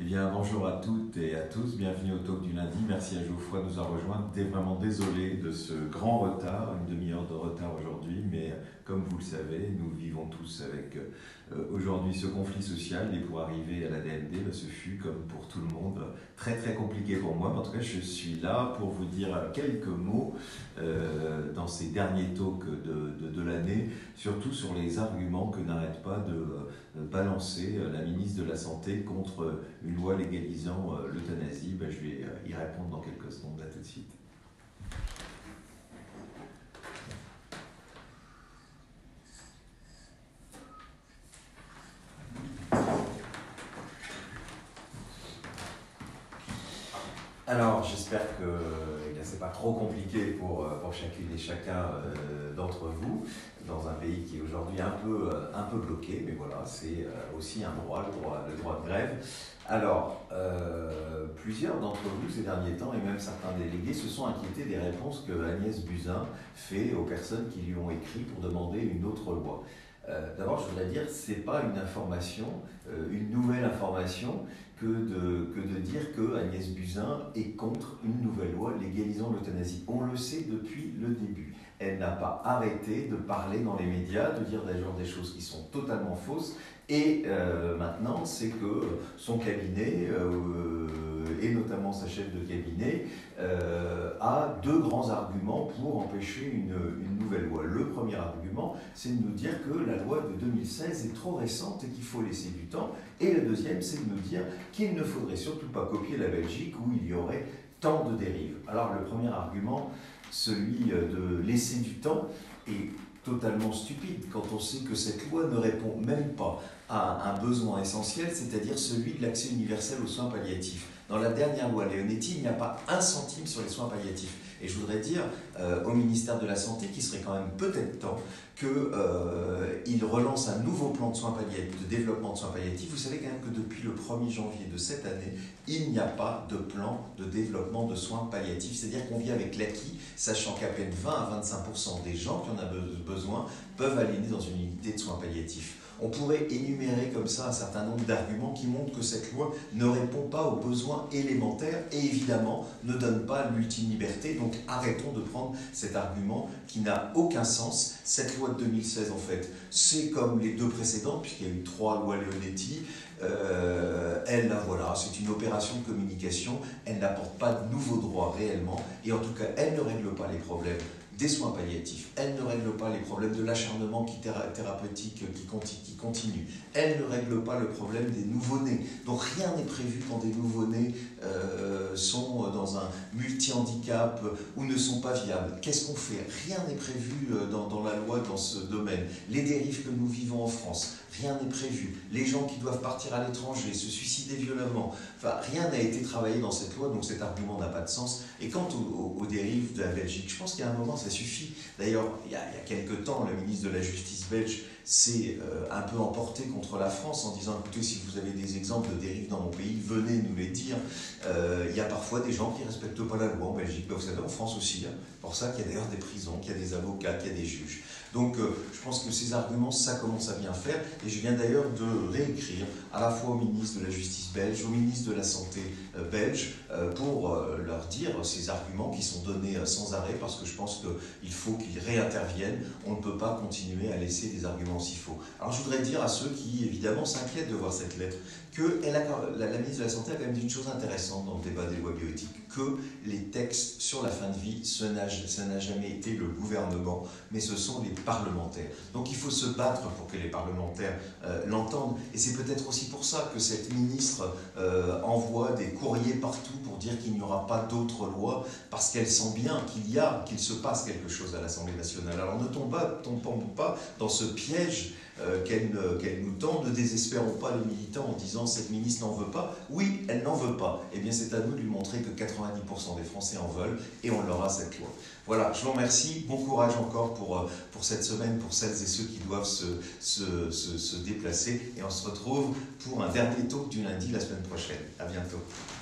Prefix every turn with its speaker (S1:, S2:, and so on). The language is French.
S1: bien, bonjour à toutes et à tous, bienvenue au talk du lundi. Merci à Geoffroy de nous avoir rejoints. Vraiment désolé de ce grand retard, une demi-heure de retard aujourd'hui, mais comme vous le savez, nous vivons tous avec aujourd'hui ce conflit social et pour arriver à la DND, ce fut comme pour tout le monde très très compliqué pour moi. Mais en tout cas, je suis là pour vous dire quelques mots dans ces derniers talks de l'année, surtout sur les arguments que n'arrête pas de balancer la ministre de la Santé contre une loi légalisant l'euthanasie. Je vais y répondre dans quelques secondes, à tout de suite. Alors, j'espère que ce n'est pas trop compliqué pour chacune et chacun d'entre vous, dans un pays qui est aujourd'hui un peu bloqué, mais voilà, c'est aussi un droit, le droit de grève. Alors, plusieurs d'entre vous ces derniers temps, et même certains délégués, se sont inquiétés des réponses que Agnès Buzyn fait aux personnes qui lui ont écrit pour demander une autre loi. D'abord, je voudrais dire que ce n'est pas une information, une nouvelle information, que de dire que Agnès Buzyn est contre une nouvelle loi légalisant l'euthanasie. On le sait depuis le début. Elle n'a pas arrêté de parler dans les médias, de dire d'ailleurs des choses qui sont totalement fausses. Et maintenant, c'est que son cabinet, et notamment sa chef de cabinet, a deux grands arguments pour empêcher une nouvelle loi. Le premier argument, c'est de nous dire que la loi de 2016 est trop récente et qu'il faut laisser du temps. Et le deuxième, c'est de nous dire qu'il ne faudrait surtout pas copier la Belgique où il y aurait tant de dérives. Alors le premier argument, celui de laisser du temps, est totalement stupide quand on sait que cette loi ne répond même pas à un besoin essentiel, c'est-à-dire celui de l'accès universel aux soins palliatifs. Dans la dernière loi Leonetti, il n'y a pas un centime sur les soins palliatifs. Et je voudrais dire au ministère de la Santé qu'il serait quand même peut-être temps qu'il relance un nouveau plan de soins palliatifs, de développement de soins palliatifs. Vous savez quand même que depuis le 1er janvier de cette année, il n'y a pas de plan de développement de soins palliatifs. C'est-à-dire qu'on vit avec l'acquis, sachant qu'à peine 20 à 25% des gens qui en ont besoin peuvent aller dans une unité de soins palliatifs. On pourrait énumérer comme ça un certain nombre d'arguments qui montrent que cette loi ne répond pas aux besoins élémentaires et évidemment ne donne pas l'ultime liberté. Donc arrêtons de prendre cet argument qui n'a aucun sens. Cette loi de 2016, en fait, c'est comme les deux précédentes, puisqu'il y a eu 3 lois Leonetti. Voilà, c'est une opération de communication. Elle n'apporte pas de nouveaux droits réellement et en tout cas, elle ne règle pas les problèmes des soins palliatifs, elle ne règle pas les problèmes de l'acharnement thérapeutique qui continue, elle ne règle pas le problème des nouveau-nés. Donc rien n'est prévu quand des nouveau-nés sont dans un multi-handicap ou ne sont pas viables. Qu'est-ce qu'on fait? Rien n'est prévu dans la loi dans ce domaine. Les dérives que nous vivons en France, rien n'est prévu. Les gens qui doivent partir à l'étranger, se suicider violemment, enfin rien n'a été travaillé dans cette loi, donc cet argument n'a pas de sens. Et quant aux dérives de la Belgique, je pense qu'à un moment ça suffit. D'ailleurs, il y a quelques temps, le ministre de la Justice belge s'est un peu emporté contre la France en disant « Écoutez, si vous avez des exemples de dérives dans mon pays, venez nous les dire. » Il y a parfois des gens qui ne respectent pas la loi en Belgique. Vous savez, en France aussi. Pour ça qu'il y a d'ailleurs des prisons, qu'il y a des avocats, qu'il y a des juges. Donc je pense que ces arguments, ça commence à bien faire. Et je viens d'ailleurs de réécrire à la fois au ministre de la Justice belge, au ministre de la Santé belge, pour leur dire ces arguments qui sont donnés sans arrêt, parce que je pense qu'il faut qu'ils réinterviennent. On ne peut pas continuer à laisser des arguments aussi faux. Alors je voudrais dire à ceux qui, évidemment, s'inquiètent de voir cette lettre, que la ministre de la Santé a quand même dit une chose intéressante dans le débat des lois bioéthiques, que les textes sur la fin de vie, ça n'a jamais été le gouvernement, mais ce sont les parlementaires. Donc il faut se battre pour que les parlementaires l'entendent. Et c'est peut-être aussi pour ça que cette ministre envoie des courriers partout pour dire qu'il n'y aura pas d'autres lois, parce qu'elle sent bien qu'il se passe quelque chose à l'Assemblée nationale. Alors ne tombons pas dans ce piège qu'elle nous tend. Ne désespérons pas les militants en disant « cette ministre n'en veut pas ». Oui, elle n'en veut pas. Eh bien, c'est à nous de lui montrer que 90% des Français en veulent et on leur a cette loi. Voilà, je vous remercie. Bon courage encore pour cette semaine, pour celles et ceux qui doivent se déplacer. Et on se retrouve pour un dernier talk du lundi la semaine prochaine. À bientôt.